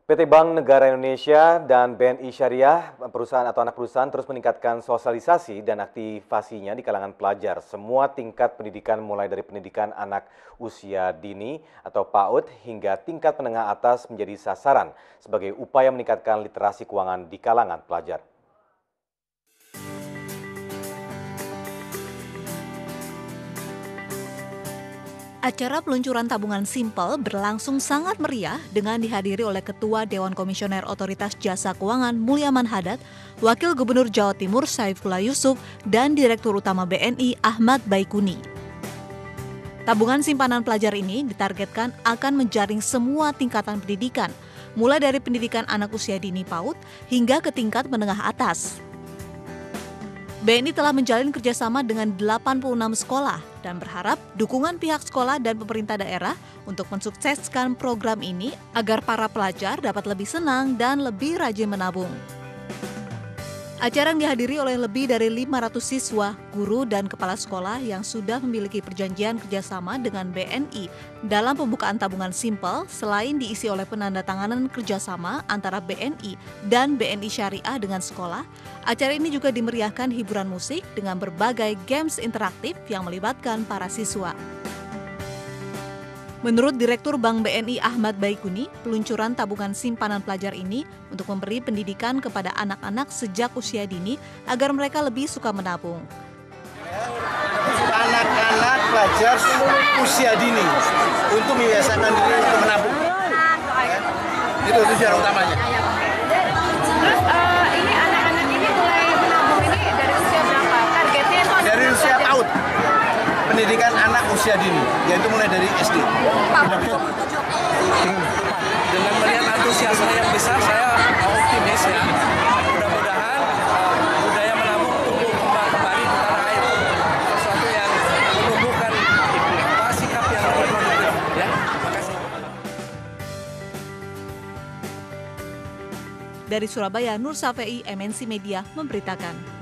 PT Bank Negara Indonesia dan BNI Syariah, perusahaan atau anak perusahaan terus meningkatkan sosialisasi dan aktivasinya di kalangan pelajar. Semua tingkat pendidikan mulai dari pendidikan anak usia dini atau PAUD hingga tingkat menengah atas menjadi sasaran sebagai upaya meningkatkan literasi keuangan di kalangan pelajar. Acara peluncuran tabungan simpel berlangsung sangat meriah dengan dihadiri oleh Ketua Dewan Komisioner Otoritas Jasa Keuangan Mulyaman Hadad, Wakil Gubernur Jawa Timur Saifullah Yusuf, dan Direktur Utama BNI Ahmad Baikuni. Tabungan simpanan pelajar ini ditargetkan akan menjaring semua tingkatan pendidikan, mulai dari pendidikan anak usia dini PAUD hingga ke tingkat menengah atas. BNI telah menjalin kerjasama dengan 86 sekolah dan berharap dukungan pihak sekolah dan pemerintah daerah untuk mensukseskan program ini agar para pelajar dapat lebih senang dan lebih rajin menabung. Acara yang dihadiri oleh lebih dari 500 siswa, guru, dan kepala sekolah yang sudah memiliki perjanjian kerjasama dengan BNI dalam pembukaan tabungan simpel selain diisi oleh penandatanganan kerjasama antara BNI dan BNI Syariah dengan sekolah. Acara ini juga dimeriahkan hiburan musik dengan berbagai games interaktif yang melibatkan para siswa. Menurut Direktur Bank BNI Ahmad Baikuni, peluncuran tabungan simpanan pelajar ini untuk memberi pendidikan kepada anak-anak sejak usia dini agar mereka lebih suka menabung. Anak-anak pelajar usia dini untuk membiasakan diri untuk menabung. Itu tujuan utamanya. Terus ini anak-anak ini mulai menabung ini dari usia berapa? Targetnya itu dari usia PAUD. Pendidikan anak usia dini, yaitu mulai dari SD. Dengan melihat antusiasme yang besar, saya optimis ya. Mudah-mudahan budaya menabung tumbuh kembang kembali di tanah air. Sesuatu yang menumbuhkan sikap yang lebih produktif. Ya, terima kasih. Dari Surabaya, Nur Safei, MNC Media memberitakan.